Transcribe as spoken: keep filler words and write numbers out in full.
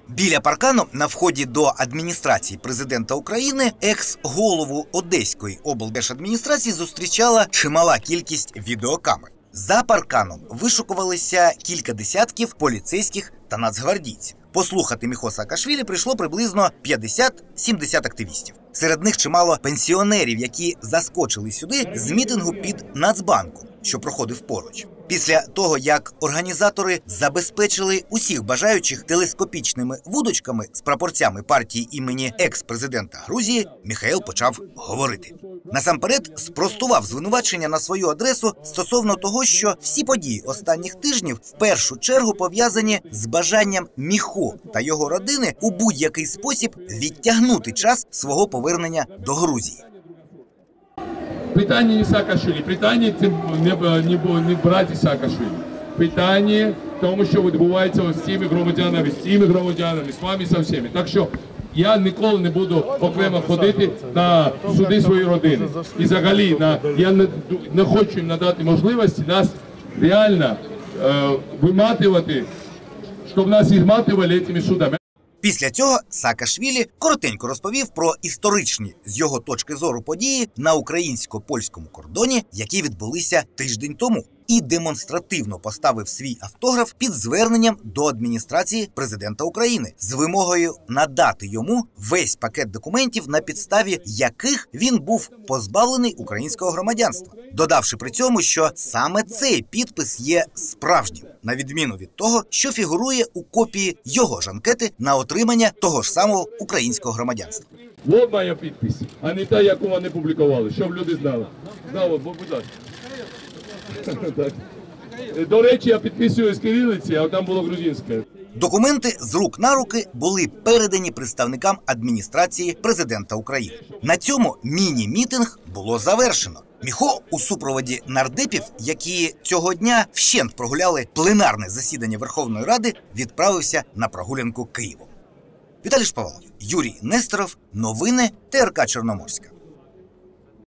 Біля паркану на вході до адміністрації президента України екс-голову Одеської облдержадміністрації зустрічала чимала кількість відеокамер. За парканом вишукувалися кілька десятків поліцейських та нацгвардійців. Послухати Міхо Саакашвілі прийшло приблизно п'ятдесят-сімдесят активістів. Серед них чимало пенсіонерів, які заскочили сюди з мітингу під Нацбанком, що проходив поруч. Після того, як організатори забезпечили усіх бажаючих телескопічними вудочками з прапорцями партії імені екс-президента Грузії, Міхаїл почав говорити. Насамперед спростував звинувачення на свою адресу стосовно того, що всі події останніх тижнів в першу чергу пов'язані з бажанням Міхо та його родини у будь-який спосіб відтягнути час свого повернення до Грузії. Питання не Саакашвілі, питання не, не, не браті Саакашвілі. Питання в тому, що відбувається з цими громадянами, з цими громадянами, з вами, з всіми. Так що я ніколи не буду окремо ходити на суди своєї родини. І взагалі на, я не, не хочу їм надати можливості нас реально е, виматувати, щоб нас ізматували цими судами. Після цього Саакашвілі коротенько розповів про історичні, з його точки зору, події на українсько-польському кордоні, які відбулися тиждень тому, і демонстративно поставив свій автограф під зверненням до адміністрації президента України з вимогою надати йому весь пакет документів, на підставі яких він був позбавлений українського громадянства, додавши при цьому, що саме цей підпис є справжнім, на відміну від того, що фігурує у копії його ж анкети на отримання того ж самого українського громадянства. Ось моя підпис, а не та, яку вони публікували, щоб люди знали. Знали, будь ласка. До речі, я підписую з кирилиці, а там було грузинське. Документи з рук на руки були передані представникам адміністрації президента України. На цьому міні-мітинг було завершено. Міхо у супроводі нардепів, які цього дня вщент прогуляли пленарне засідання Верховної Ради, відправився на прогулянку Києвом. Віталій Шповалов, Юрій Нестеров, новини Т Р К Чорноморська.